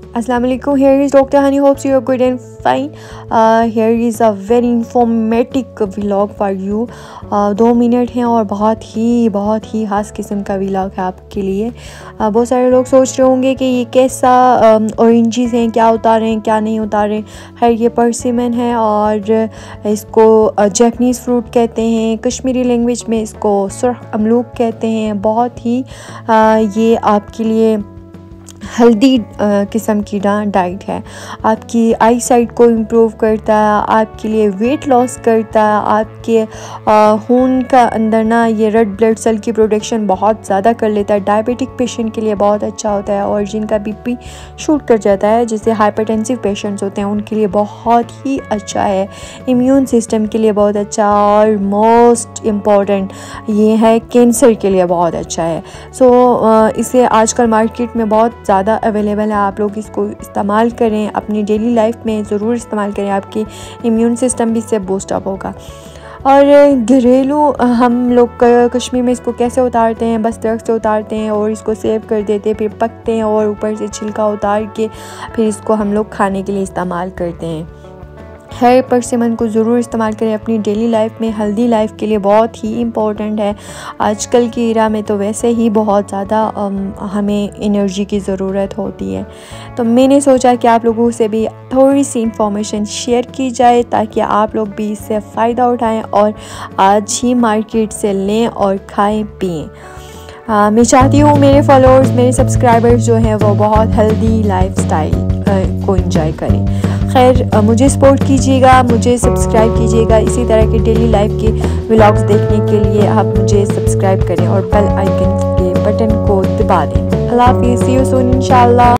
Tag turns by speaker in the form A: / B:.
A: Assalamu alaikum. Here is Dr. Honey. Hopes you are good and fine. Here is a very informative vlog for you. 2 minute हैं और बहुत ही ख़ास किस्म का vlog है आपके लिए। बहुत सारे लोग सोच रहे होंगे कि ये कैसा ऑरेंजेस हैं, क्या उतारें क्या नहीं उतारें। खैर ये परसिमन है और इसको जैपनीज़ फ्रूट कहते हैं, कश्मीरी लैंग्वेज में इसको सुर्ख अमलूक कहते हैं। बहुत ही ये आपके लिए हेल्दी किस्म की डाइट है। आपकी आई साइट को इम्प्रूव करता है, आपके लिए वेट लॉस करता है, आपके खून का अंदर ना ये रेड ब्लड सेल की प्रोडक्शन बहुत ज़्यादा कर लेता है। डायबिटिक पेशेंट के लिए बहुत अच्छा होता है और जिनका बीपी शूट कर जाता है, जैसे हाइपरटेंसिव पेशेंट्स होते हैं, उनके लिए बहुत ही अच्छा है। इम्यून सिस्टम के लिए बहुत अच्छा और मोस्ट इम्पॉर्टेंट ये है कैंसर के लिए बहुत अच्छा है। इसे आजकल मार्केट में बहुत ज़्यादा अवेलेबल है। आप लोग इसको इस्तेमाल करें, अपनी डेली लाइफ में ज़रूर इस्तेमाल करें, आपकी इम्यून सिस्टम भी इससे बूस्ट अप होगा। और घरेलू हम लोग कश्मीर में इसको कैसे उतारते हैं, बस दरख्त से उतारते हैं और इसको सेव कर देते हैं, फिर पकते हैं और ऊपर से छिलका उतार के फिर इसको हम लोग खाने के लिए इस्तेमाल करते हैं। हेयर परसिमन को ज़रूर इस्तेमाल करें अपनी डेली लाइफ में, हेल्दी लाइफ के लिए बहुत ही इम्पोर्टेंट है। आजकल की इरा में तो वैसे ही बहुत ज़्यादा हमें एनर्जी की ज़रूरत होती है। तो मैंने सोचा कि आप लोगों से भी थोड़ी सी इंफॉर्मेशन शेयर की जाए ताकि आप लोग भी इससे फ़ायदा उठाएं और आज ही मार्केट से लें और खाएं पिएं। मैं चाहती हूँ मेरे फॉलोअर्स, मेरे सब्सक्राइबर्स जो हैं वो बहुत हेल्दी लाइफस्टाइल को एंजॉय करें। खैर मुझे सपोर्ट कीजिएगा, मुझे सब्सक्राइब कीजिएगा। इसी तरह के डेली लाइफ के व्लॉग्स देखने के लिए आप मुझे सब्सक्राइब करें और बेल आइकन के बटन को दबा दें। अल्लाह हाफ़िज़, सी यू सून इंशाल्लाह।